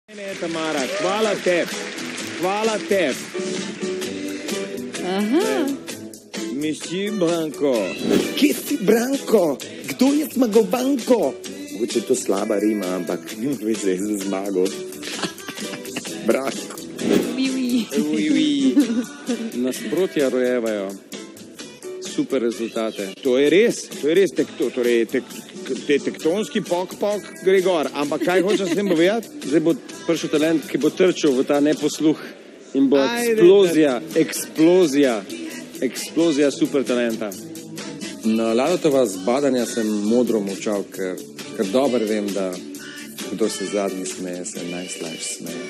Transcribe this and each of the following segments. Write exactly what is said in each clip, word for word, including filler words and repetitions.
Ne, Tamara, hvala tebi, hvala tebi. Aha. Miši Branko. Kje si Branko? Kdo je zmagovanko? Mogoče je to slaba rima, ampak nima veze za zmago. Branko. Vivi. Vivi. Nasprotja rojevajo. Super rezultate. To je res, to je res tekto, torej tek, te tektonski pok-pok gre gor. Ampak kaj hočeš s tem povedati? Zdaj bo prišel talent, ki bo trčil v ta neposluh in bo Ajde, eksplozija, eksplozija, eksplozija super talenta. Na Lalotova zbadanja sem modro molčal, ker, ker dobro vem, da kdo se zadnji smeje, se najslajš smeje.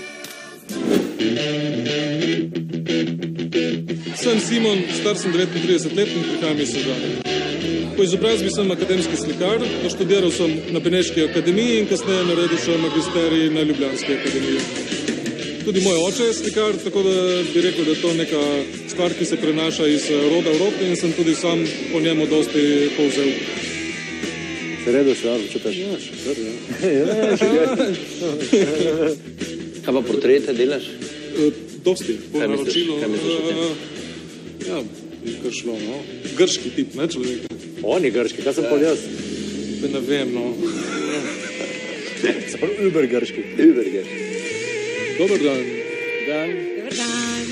Sem Simon, star sem devetintrideset let in prihajam iz Sežane. Po izobrazbi sem akademski slikar, študiral sem na Beneški akademiji in kasneje naredil še magisterij na Ljubljanski akademiji. Tudi moj oče je slikar, tako da bi rekel, da je to neka stvar, ki se prenaša iz roda v rod in sem tudi sam po njemu dosti povzel. Se redo še, ali čutaš? Ja, še kar, ja. Kaj pa portrete delaš? E, dosti, po Kaj misliš? naročilu. Kaj misliš o tem? e, Ja, bi kar šlo, no. Grški tip, ne človeka. On je grški, kaj sem pol jaz? Pa ne vem, no. Se pravi uber grški. Uber grški. Dober dan. Dan. Dobar dan.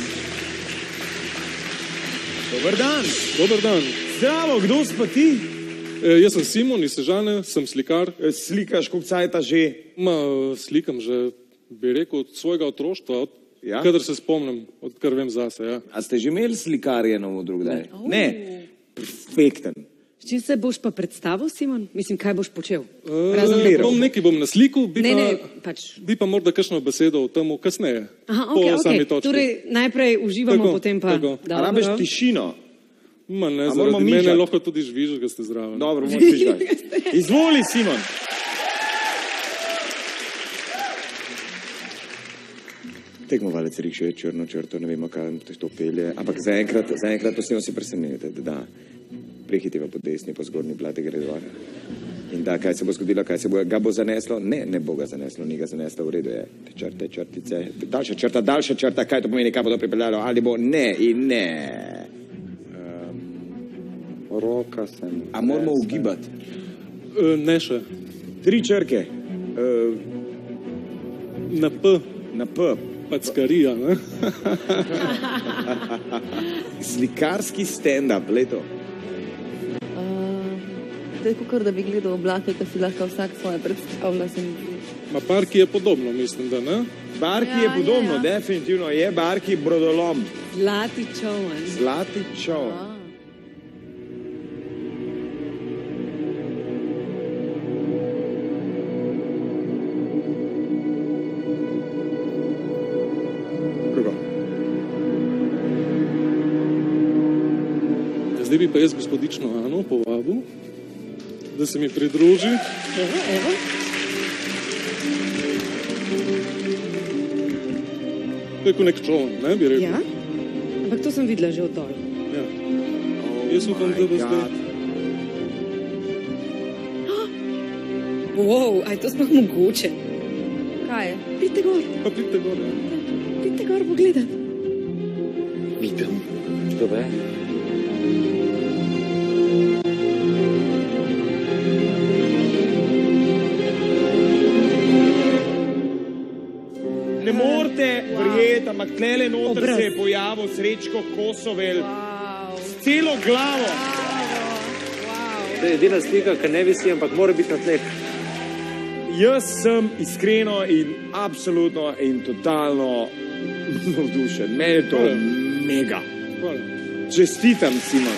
Dobar dan. Dober dan. Zdravo, kdo si pa ti? E, jaz sem Simon iz Sežane, sem slikar. E, Slikaš, koliko cajta že? Ma, slikam že, bi rekel, od svojega otroštva, od Ja? kadar se spomnim, odkar vem zase, ja. A ste že imeli slikarje na odru kdaj? Oh. Ne. Perfekten. S čim se boš pa predstavil, Simon? Mislim, kaj boš počel? E, bom nekaj bom na sliku, bi, Ne, pa, ne, pač. bi pa morda kakšno besedo o temu kasneje. Aha, po ok, sami ok. točki. Torej, najprej uživamo, Tako, potem pa... tako. Dobro. A rabiš tišino? Ma ne, A moramo zaradi mene mižati? lahko tudi žvižgaš, ga ste zraven. Dobro, moraš prižgati. Izvoli, Simon. Tekmovalec riše črno črto, ne vemo, kaj to pelje, ampak zaenkrat, zaenkrat posebno si presenete, da prehitiva po desni, po zgornji plati gre dol. In da, kaj se bo zgodilo, kaj se bo, ga bo zaneslo? Ne, ne bo ga zaneslo, ni ga zaneslo, v redu je. Te črte, črtice, daljša črta, daljša črta, kaj to pomeni, kaj bo to pripeljalo, ali bo ne in ne. Roka sem. A moramo ugibati? E, ne še. Tri črke. Uh, Na P, na P. packarija, ne? Slikarski stand-up, leto. To je kakor, da bi gledal oblake, ki si lahko vsak svoje predstavlja. Se mi zdi. Ma Barki je podobno, mislim, da ne? Barki Ja, je podobno, ja. definitivno je Barki brodolom. Zlati čovan. Zlati čov. A. Kako? Zdaj bi pa jaz gospodično Ano povabil, da se mi pridruži. Evo, evo. To je kot nek čovn, ne bi rekel. Ja? Ampak to sem videla že od dol. Ja. Jaz upam, da bo zdaj. Wow, aj to sploh mogoče. Kaj je? Pridite gor, Pa pridite gor, ja. pridite gor pogledat. Vidim. Što je? Ne morete verjeti, ampak tlele noter Obraz. se je pojavil Srečko Kosovel Wow. s celo glavo. To je edina slika, ki ne visi, ampak mora biti na tleh. Jaz sem iskreno in absolutno in totalno navdušen. Meni je to Hvala. mega. Hvala. Čestitam, Simon.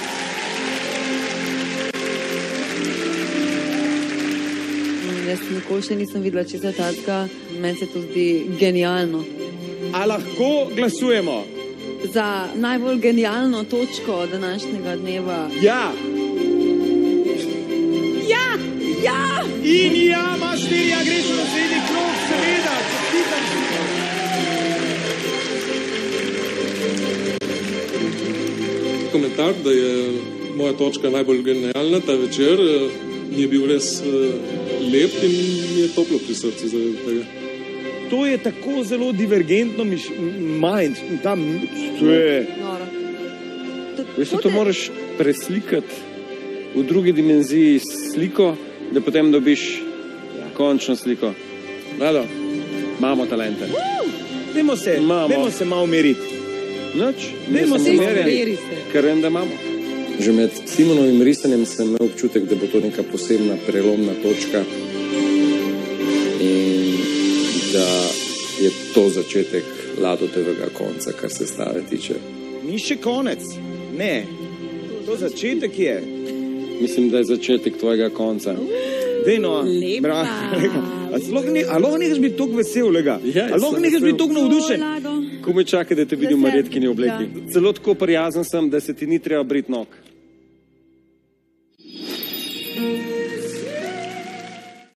Mm, Jaz nikoli še nisem videla česa takega. Meni se to zdi genialno. A lahko glasujemo? Za najbolj genialno točko današnjega dneva. Ja. Ja! Ja! In ja, imaš štiri, ja, greš v naslednji krog, seveda. Čestitam, Simon. Komentar, da je moja točka najbolj genialna ta večer, mi je bil res uh, lep in mi je toplo pri srcu zaradi tega. to je tako zelo divergentno miš, mind, tam, to je... Noro. Veš, to moraš preslikati v drugi dimenziji sliko, da potem dobiš končno sliko. Vlado, imamo talente. Dajmo se, Imamo. dajmo se malo meriti. Noč, Dajmo se umerjen, meri se. ker vem, da imamo. Že med Simonovim risanjem sem imel občutek, da bo to neka posebna prelomna točka in da je to začetek Ladotevega konca, kar se stave tiče. Ni še konec. Ne. To začetek je. Mislim, da je začetek tvojega konca. Dej no, Lepa. bravo. A sploh ne, a lahko nehaš biti toliko vesel, lega? Ja, A lahko sem nehaš vesel. biti toliko navdušen? Ko me čaka, da te vidim v Veselje. redkini obleki. Ja. Celo tako prijazen sem, da se ti ni treba briti nog.